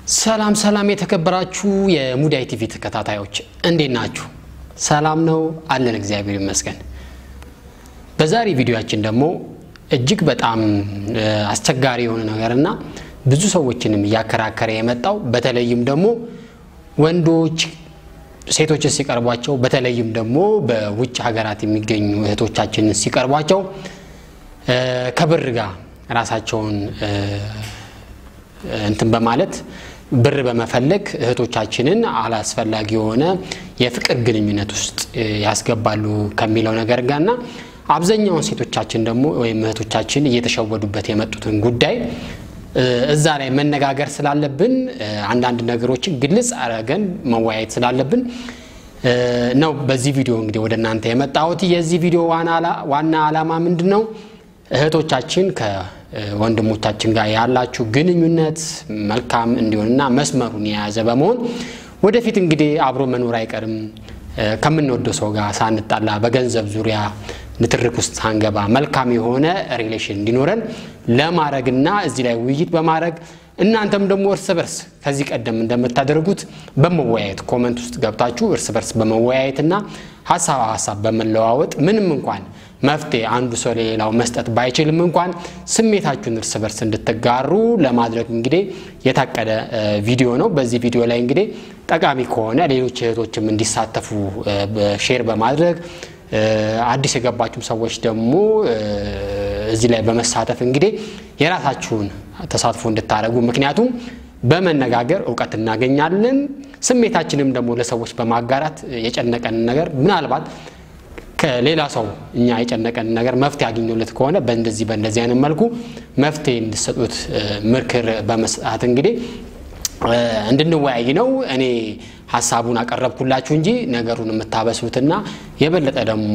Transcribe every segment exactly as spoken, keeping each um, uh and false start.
ሰላም ሰላም የተከበራችሁ የሙዳይ ቲቪ ተከታታዮች እንዴት ናችሁ? ሰላም ነው አለን እግዚአብሔር ይመስገን። በዛሬ ቪዲዮአችን ደግሞ እጅግ በጣም አስቸጋሪ የሆነ ነገርና ብዙ ሰዎችንም ያከራከረ የመጣው በተለይም ደግሞ ወንዶች ሴቶች ሲቀርቧቸው በተለይም ደግሞ በውጭ ሀገራት የሚገኙ እህቶቻችን ሲቀርቧቸው ከብር ጋር ራሳቸውን እንትን በማለት ብር በመፈለግ እህቶቻችንን አላስፈላጊ የሆነ የፍቅር ግንኙነት ውስጥ ያስገባሉ ከሚለው ነገር ጋርና አብዛኛው ሴቶቻችን ደግሞ ወይ እህቶቻችን እየተሸወዱበት የመጡትን ጉዳይ እዛ ላይ መነጋገር ስላለብን አንድ አንድ ነገሮችን ግልጽ አረገን መወያየት ስላለብን ነው በዚህ ቪዲዮ እንግዲህ ወደናንተ የመጣሁት። የዚህ ቪዲዮ ዋና ዋና ዓላማ ምንድነው? እህቶቻችን ከወንድሞቻችን ጋር ያላችሁ ግንኙነት መልካም እንዲሆንና መስመሩን የያዘ በመሆን ወደፊት እንግዲህ አብሮ መኖር አይቀርም ከምንወደው ሰው ጋር ሳንጣላ በገንዘብ ዙሪያ ንትርክ ውስጥ ሳንገባ መልካም የሆነ ሪሌሽን እንዲኖረን ለማረግና እዚህ ላይ ውይይት በማረግ እናንተም ደግሞ እርስ በርስ ከዚህ ቀደም እንደምታደርጉት በመወያየት ኮሜንት ውስጥ ገብታችሁ እርስ በርስ በመወያየትና ሐሳብ ሐሳብ በመለዋወጥ ምንም እንኳን መፍትሄ አንዱ ሰው ለሌላው መስጠት ባይችልም እንኳን ስሜታችሁን እርስ በርስ እንድትጋሩ ለማድረግ እንግዲህ የታቀደ ቪዲዮ ነው። በዚህ ቪዲዮ ላይ እንግዲህ ጠቃሚ ከሆነ ሌሎች እህቶችም እንዲሳተፉ ሼር በማድረግ አዲስ የገባችሁ ሰዎች ደግሞ እዚህ ላይ በመሳተፍ እንግዲህ የራሳችሁን ተሳትፎ እንድታረጉ ምክንያቱም በመነጋገር ዕውቀት እናገኛለን። ስሜታችንም ደግሞ ለሰዎች በማጋራት የጨነቀን ነገር ምናልባት ከሌላ ሰው እኛ የጨነቀን ነገር መፍትሄ አግኝቶለት ከሆነ በእንደዚህ በእንደዚህ አይነት መልኩ መፍትሄ እንድትሰጡት ምክር በመስጠት እንግዲህ እንድንወያይ ነው። እኔ ሐሳቡን አቀረብኩላችሁ እንጂ ነገሩን የምታበሱትና የበለጠ ደግሞ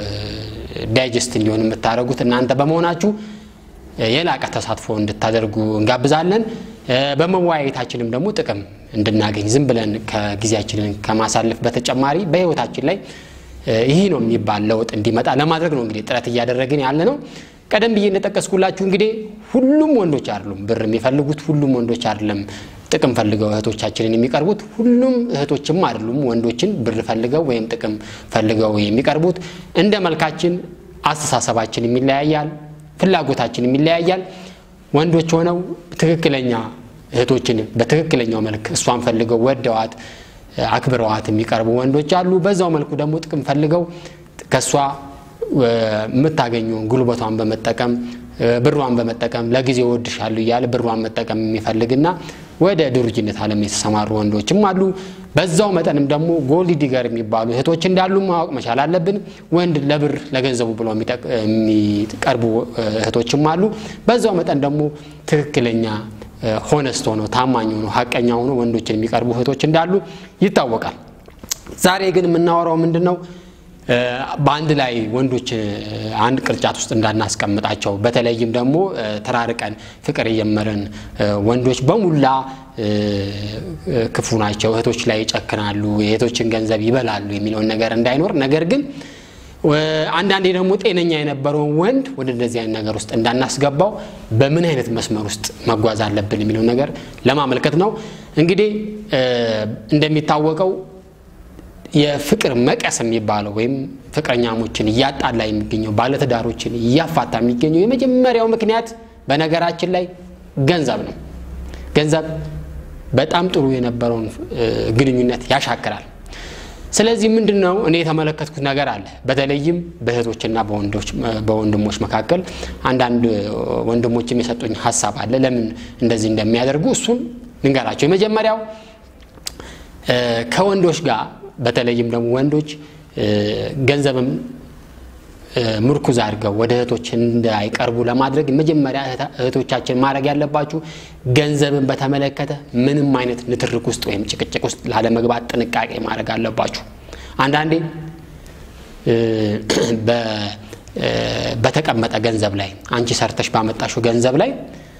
ዳይጀስት እንዲሆን የምታረጉት እናንተ በመሆናችሁ የላቀ ተሳትፎ እንድታደርጉ እንጋብዛለን። በመወያየታችንም ደግሞ ጥቅም እንድናገኝ ዝም ብለን ከጊዜያችንን ከማሳለፍ በተጨማሪ በህይወታችን ላይ ይሄ ነው የሚባል ለውጥ እንዲመጣ ለማድረግ ነው እንግዲህ ጥረት እያደረግን ያለ ነው። ቀደም ብዬ እንደተጠቀስኩላችሁ እንግዲህ ሁሉም ወንዶች አይደሉም ብር የሚፈልጉት፣ ሁሉም ወንዶች አይደለም ጥቅም ፈልገው እህቶቻችንን የሚቀርቡት፣ ሁሉም እህቶችም አይደሉም ወንዶችን ብር ፈልገው ወይም ጥቅም ፈልገው የሚቀርቡት። እንደ መልካችን አስተሳሰባችን የሚለያያል፣ ፍላጎታችን የሚለያያል። ወንዶች ሆነው ትክክለኛ እህቶችን በትክክለኛው መልክ እሷን ፈልገው ወደዋት አክብረዋት የሚቀርቡ ወንዶች አሉ። በዛው መልኩ ደግሞ ጥቅም ፈልገው ከሷ የምታገኘው ጉልበቷን በመጠቀም ብሯን በመጠቀም ለጊዜው ወድሻለሁ ይያል ብሯን መጠቀም የሚፈልግና ወደ ድርጅነት ዓለም የተሰማሩ ወንዶችም አሉ። በዛው መጠንም ደግሞ ጎልድ ዲገር የሚባሉ እህቶች እንዳሉ ማወቅ መቻል አለብን። ወንድ ለብር ለገንዘቡ ብሎ የሚቀርቡ እህቶችም አሉ። በዛው መጠን ደግሞ ትክክለኛ ሆነስት ሆኖ ታማኝ ሆኖ ሐቀኛ ሆኖ ወንዶችን የሚቀርቡ እህቶች እንዳሉ ይታወቃል። ዛሬ ግን የምናወራው ምንድነው? በአንድ ላይ ወንዶች አንድ ቅርጫት ውስጥ እንዳናስቀምጣቸው በተለይም ደግሞ ተራርቀን ፍቅር እየመረን ወንዶች በሙላ ክፉ ናቸው፣ እህቶች ላይ ይጨክናሉ፣ የእህቶችን ገንዘብ ይበላሉ የሚለው ነገር እንዳይኖር ነገር ግን አንዳንዴ ደግሞ ጤነኛ የነበረው ወንድ ወደ እንደዚህ አይነት ነገር ውስጥ እንዳናስገባው በምን አይነት መስመር ውስጥ መጓዝ አለብን የሚለው ነገር ለማመልከት ነው። እንግዲህ እንደሚታወቀው የፍቅር መቀስ የሚባለው ወይም ፍቅረኛሞችን ያጣላ የሚገኘው ባለተዳሮችን ያፋታ የሚገኘው የመጀመሪያው ምክንያት በነገራችን ላይ ገንዘብ ነው። ገንዘብ በጣም ጥሩ የነበረውን ግንኙነት ያሻክራል። ስለዚህ ምንድነው እኔ የተመለከትኩት ነገር አለ በተለይም በእህቶችና በወንዶች በወንድሞች መካከል አንዳንድ ወንድሞችም የሰጡኝ ሐሳብ አለ ለምን እንደዚህ እንደሚያደርጉ እሱን ልንገራችሁ። የመጀመሪያው ከወንዶች ጋር በተለይም ደግሞ ወንዶች ገንዘብም ምርኩዝ አድርገው ወደ እህቶች እንዳይቀርቡ ለማድረግ መጀመሪያ እህቶቻችን ማድረግ ያለባችሁ ገንዘብን በተመለከተ ምንም አይነት ንትርክ ውስጥ ወይም ጭቅጭቅ ውስጥ ላለመግባት ጥንቃቄ ማድረግ አለባችሁ። አንዳንዴ በ በተቀመጠ ገንዘብ ላይ አንቺ ሰርተሽ ባመጣሽው ገንዘብ ላይ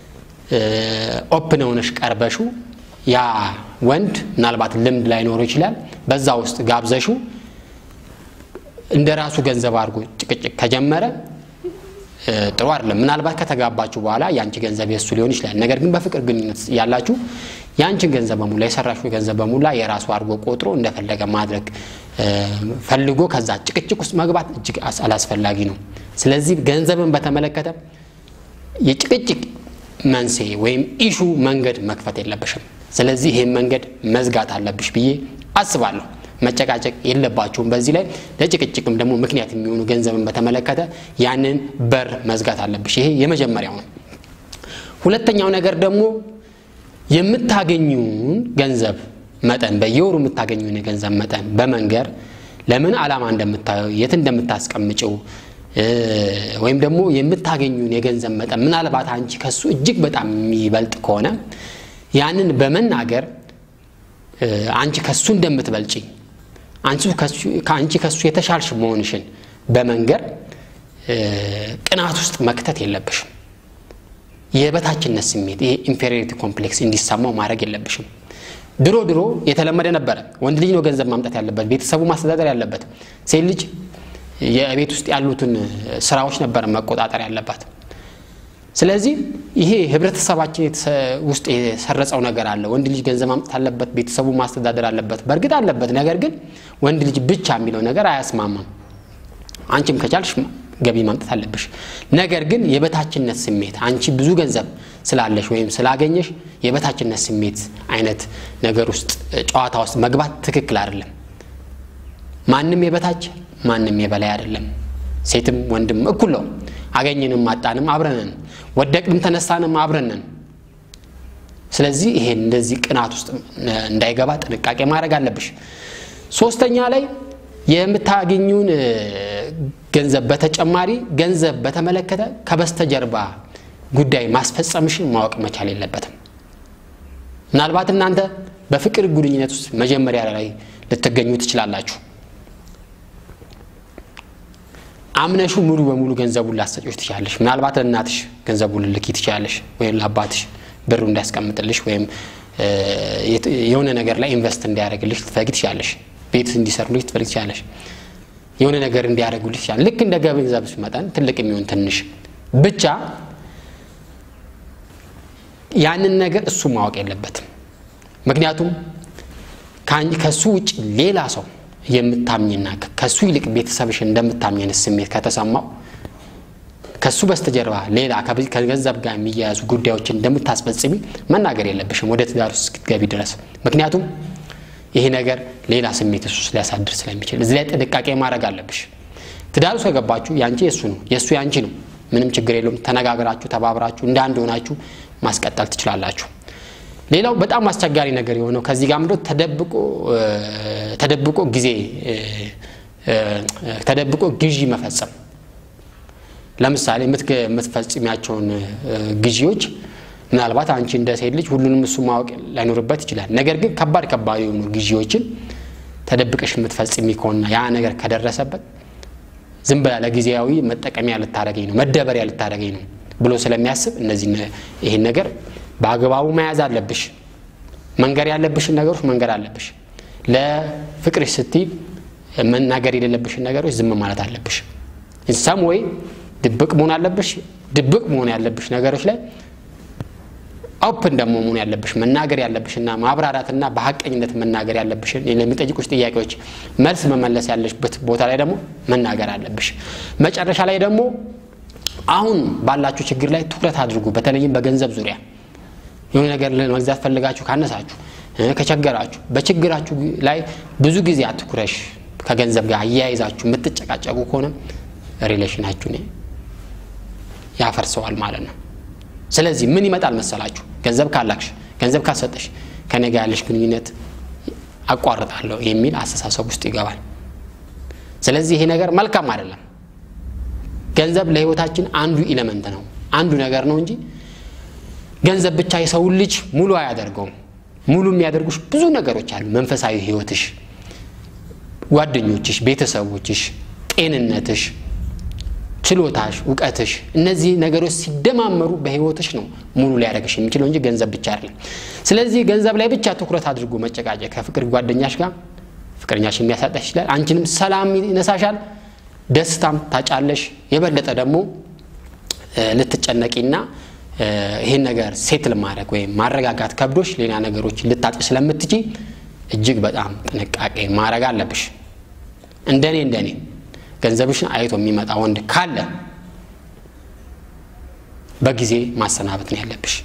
ኦፕን ሆነሽ ቀርበሹ ያ ወንድ ምናልባት ልምድ ላይ ኖር ይችላል በዛ ውስጥ ጋብዘሹ እንደራሱ ገንዘብ አድርጎ ጭቅጭቅ ከጀመረ ጥሩ አይደለም ምናልባት ከተጋባችሁ በኋላ ያንቺ ገንዘብ የሱ ሊሆን ይችላል ነገር ግን በፍቅር ግንኙነት ያላችሁ ያንቺን ገንዘብ በሙሉ የሰራሽው ገንዘብ በሙሉ የራሱ አድርጎ ቆጥሮ እንደፈለገ ማድረግ ፈልጎ ከዛ ጭቅጭቅ ውስጥ መግባት እጅግ አላስፈላጊ ነው ስለዚህ ገንዘብን በተመለከተ የጭቅጭቅ መንስኤ ወይም ኢሹ መንገድ መክፈት የለብሽም ስለዚህ ይሄን መንገድ መዝጋት አለብሽ ብዬ አስባለሁ መጨቃጨቅ የለባችሁም በዚህ ላይ ለጭቅጭቅም ደግሞ ምክንያት የሚሆኑ ገንዘብን በተመለከተ ያንን በር መዝጋት አለብሽ ይሄ የመጀመሪያው ነው ሁለተኛው ነገር ደግሞ የምታገኙን ገንዘብ መጠን በየወሩ የምታገኙን ገንዘብ መጠን በመንገር ለምን ዓላማ እንደምታዩ የት እንደምታስቀምጪው ወይም ደግሞ የምታገኙን የገንዘብ መጠን ምናልባት አንቺ ከሱ እጅግ በጣም የሚበልጥ ከሆነ ያንን በመናገር አንቺ ከሱ እንደምትበልጪ አንቺ ከሱ ካንቺ ከሱ የተሻልሽ መሆንሽን በመንገር ቅናት ውስጥ መክተት የለብሽም የበታችነት ስሜት ይሄ ኢንፌሪዮሪቲ ኮምፕሌክስ እንዲሰማው ማድረግ የለብሽም ድሮ ድሮ የተለመደ ነበር ወንድ ልጅ ነው ገንዘብ ማምጣት ያለበት ቤተሰቡ ማስተዳደር ያለበት ሴት ልጅ የቤት ውስጥ ያሉትን ስራዎች ነበር መቆጣጠር ያለባት ስለዚህ ይሄ ህብረተሰባችን ውስጥ የሰረጸው ነገር አለ ወንድ ልጅ ገንዘብ ማምጣት አለበት ቤተሰቡ ማስተዳደር አለበት በርግጥ አለበት ነገር ግን ወንድ ልጅ ብቻ የሚለው ነገር አያስማማም አንቺም ከቻልሽ ገቢ ማምጣት አለብሽ ነገር ግን የበታችነት ስሜት አንቺ ብዙ ገንዘብ ስላለሽ ወይም ስላገኘሽ የበታችነት ስሜት አይነት ነገር ውስጥ ጨዋታ ውስጥ መግባት ትክክል አይደለም ማንንም የበታች ማንንም የበላይ አይደለም ሴትም ወንድም እኩል ነው አገኘንም ማጣንም አብረነን ወደቅንም ተነሳንም አብረነን ስለዚህ ይሄ እንደዚህ ቅናት ውስጥ እንዳይገባ ጥንቃቄ ማድረግ አለብሽ ሶስተኛ ላይ የምታገኙን ገንዘብ በተጨማሪ ገንዘብ በተመለከተ ከበስተጀርባ ጉዳይ ማስፈጸምሽን ማወቅ መቻል የለበትም ምናልባት እናንተ በፍቅር ግንኙነት ውስጥ መጀመሪያ ላይ ልትገኙ ትችላላችሁ አምነሹ ሙሉ በሙሉ ገንዘቡን ላሰጪው ትችያለሽ ምናልባት ለእናትሽ ገንዘቡን ልልኪ ትችያለሽ ወይም ለአባትሽ ብሩ እንዲያስቀምጥልሽ ወይም የሆነ ነገር ላይ ኢንቨስት እንዲያደርግልሽ ትፈልጊ ትችያለሽ ቤት እንዲሰሩልሽ ትፈልጊ ትችያለሽ የሆነ ነገር እንዲያደርጉልሽ ትችያለሽ ልክ እንደ ገንዘብሽ መጠን ትልቅ የሚሆን ትንሽ ብቻ ያንን ነገር እሱ ማወቅ የለበትም ምክንያቱም ካንቺ ከሱ ውጭ ሌላ ሰው የምታምኝና ከሱ ይልቅ ቤተሰብሽ እንደምታምኝን ስሜት ከተሰማው ከሱ በስተጀርባ ሌላ ከገንዘብ ጋር የሚያያዙ ጉዳዮችን እንደምታስፈጽሚ መናገር የለብሽም ወደ ትዳር ውስጥ ገቢ ድረስ ምክንያቱም ይሄ ነገር ሌላ ስሜት እሱ ሊያሳድር ስለሚችል እዚህ ላይ ጥንቃቄ ማድረግ አለብሽ ትዳር ውስጥ ገባችሁ ያንቺ የሱ ነው የሱ ያንቺ ነው ምንም ችግር የለውም ተነጋግራችሁ ተባብራችሁ እንዳንድ ሆናችሁ ማስቀጠል ትችላላችሁ ሌላው በጣም አስቸጋሪ ነገር የሆነው ከዚህ ጋር ምንድነው ተደብቆ ተደብቆ ጊዜ ተደብቆ ግዢ መፈጸም ለምሳሌ የምትፈጽሚያቸውን ግዢዎች ምናልባት አንቺ እንደ ሴት ልጅ ሁሉንም እሱ ማወቅ ላይኖርበት ይችላል ነገር ግን ከባድ ከባድ የሆኑ ግዢዎችን ተደብቀሽ የምትፈጽሚ ከሆነ ያ ነገር ከደረሰበት ዝም ብላ ለጊዜያዊ መጠቀሚያ ልታረገኝ ነው መደበሪያ ልታረገኝ ነው ብሎ ስለሚያስብ እነዚህ ይሄን ነገር ባግባቡ መያዝ አለብሽ መንገር ያለብሽ ነገሮች መንገር አለብሽ ለፍቅርሽ ስቲ መናገር የሌለብሽ ነገሮች ዝም ማለት አለብሽ እንሳም ወይ ድብቅ መሆን አለብሽ ድብቅ መሆን ያለብሽ ነገሮች ላይ ኦፕን ደሞ መሆን ያለብሽ መናገር ያለብሽና ማብራራትና በሐቀኝነት መናገር ያለብሽ ለሚጠይቁሽ ጥያቄዎች መልስ መመለስ ያለሽበት ቦታ ላይ ደሞ መናገር አለብሽ መጨረሻ ላይ ደሞ አሁን ባላችሁ ችግር ላይ ትኩረት አድርጉ በተለይም በገንዘብ ዙሪያ የሆነ ነገር ለመግዛት ፈልጋችሁ ካነሳችሁ ከቸገራችሁ በችግራችሁ ላይ ብዙ ጊዜ አትኩረሽ ከገንዘብ ጋር አያይዛችሁ የምትጨቃጨቁ ከሆነ ሪሌሽናችሁ ነው ያፈርሰዋል ማለት ነው ስለዚህ ምን ይመጣል መሰላችሁ ገንዘብ ካላክሽ ገንዘብ ካሰጠሽ ከኔ ጋር ያለሽ ግንኙነት አቋርጣለሁ የሚል አስተሳሰብ ውስጥ ይገባል ስለዚህ ይሄ ነገር መልካም አይደለም ገንዘብ ለህይወታችን አንዱ ኤሌመንት ነው አንዱ ነገር ነው እንጂ ገንዘብ ብቻ የሰው ልጅ ሙሉ አያደርገውም ሙሉ የሚያደርጉሽ ብዙ ነገሮች አሉ መንፈሳዊ ህይወትሽ ጓደኞችሽ ቤተሰቦችሽ ጤንነትሽ ችሎታሽ ዕውቀትሽ እነዚህ ነገሮች ሲደማመሩ በህይወትሽ ነው ሙሉ ሊያደርግሽ የሚችለው እንጂ ገንዘብ ብቻ አይደለም ስለዚህ ገንዘብ ላይ ብቻ ትኩረት አድርጎ መጨቃጨቅ ከፍቅር ጓደኛሽ ጋር ፍቅረኛሽ የሚያሳጣሽ ይችላል አንቺንም ሰላም ይነሳሻል ደስታም ታጫለሽ የበለጠ ደግሞ ልትጨነቂና ይሄን ነገር ሴትል ማድረግ ወይ ማረጋጋት ከብዶሽ ሌላ ነገሮች ልታጭ ስለምትጂ እጅግ በጣም ጥንቃቄ ማድረግ አለብሽ እንደኔ እንደኔ ገንዘብሽን አይቶ የሚመጣ ወንድ ካለ በጊዜ ማሰናበት ነው ያለብሽ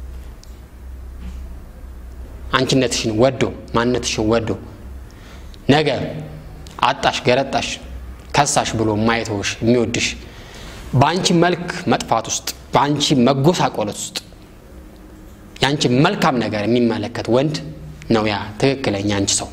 አንቺነትሽን ወዶ ማንነትሽን ወዶ ነገ አጣሽ ገረጣሽ ከሳሽ ብሎ ማይተውሽ የሚወድሽ ባንቺ መልክ መጥፋት ውስጥ ባንቺ መጎሳቆለት ውስጥ ያንቺ መልካም ነገር የሚመለከት ወንድ ነው ያ ትክክለኛ አንቺ ሰው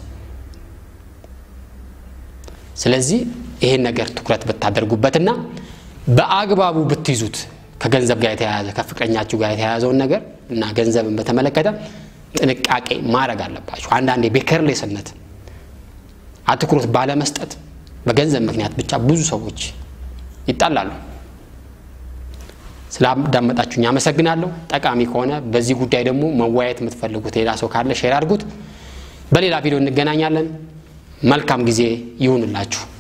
ስለዚህ ይሄን ነገር ትኩረት ብታደርጉበትና በአግባቡ ብትይዙት ከገንዘብ ጋር የተያያዘ ከፍቅረኛችሁ ጋር የተያያዘውን ነገር እና ገንዘብን በተመለከተ ጥንቃቄ ማድረግ አለባችሁ አንዳንዴ በከርሌስነት አትኩሮት ባለመስጠት በገንዘብ ምክንያት ብቻ ብዙ ሰዎች ይጣላሉ ስላዳመጣችሁኝ አመሰግናለሁ ጠቃሚ ከሆነ በዚህ ጉዳይ ደግሞ መወያየት የምትፈልጉት ሌላ ሰው ካለ ሼር አድርጉት በሌላ ቪዲዮ እንገናኛለን መልካም ጊዜ ይሁንላችሁ